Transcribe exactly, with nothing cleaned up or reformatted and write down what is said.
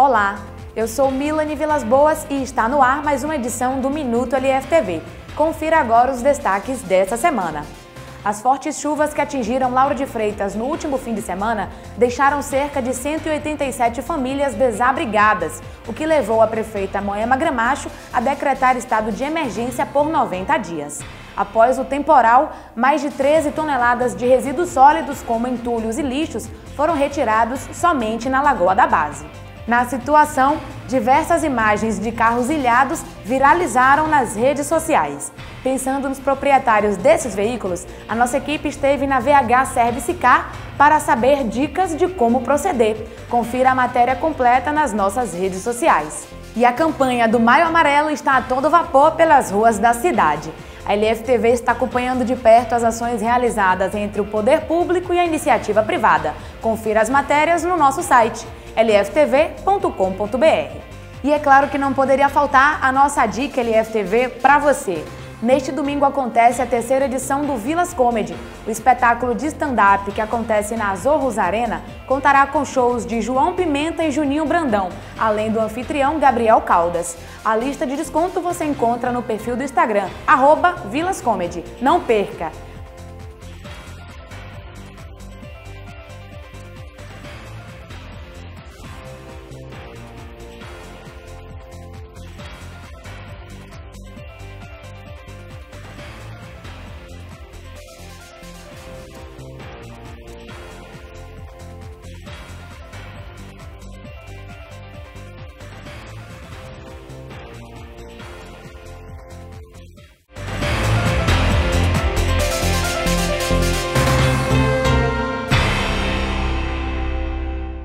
Olá, eu sou Milane Vilas Boas e está no ar mais uma edição do Minuto L F T V. Confira agora os destaques dessa semana. As fortes chuvas que atingiram Lauro de Freitas no último fim de semana deixaram cerca de cento e oitenta e sete famílias desabrigadas, o que levou a prefeita Moema Gramacho a decretar estado de emergência por noventa dias. Após o temporal, mais de treze toneladas de resíduos sólidos, como entulhos e lixos, foram retirados somente na Lagoa da Base. Na situação, diversas imagens de carros ilhados viralizaram nas redes sociais. Pensando nos proprietários desses veículos, a nossa equipe esteve na V H Service Car para saber dicas de como proceder. Confira a matéria completa nas nossas redes sociais. E a campanha do Maio Amarelo está a todo vapor pelas ruas da cidade. A L F T V está acompanhando de perto as ações realizadas entre o poder público e a iniciativa privada. Confira as matérias no nosso site l f t v ponto com ponto b r. E é claro que não poderia faltar a nossa dica L F T V para você. Neste domingo acontece a terceira edição do Vilas Comedy. O espetáculo de stand-up que acontece na Zorros Arena contará com shows de João Pimenta e Juninho Brandão, além do anfitrião Gabriel Caldas. A lista de desconto você encontra no perfil do Instagram, arroba Vilas Comedy. Não perca!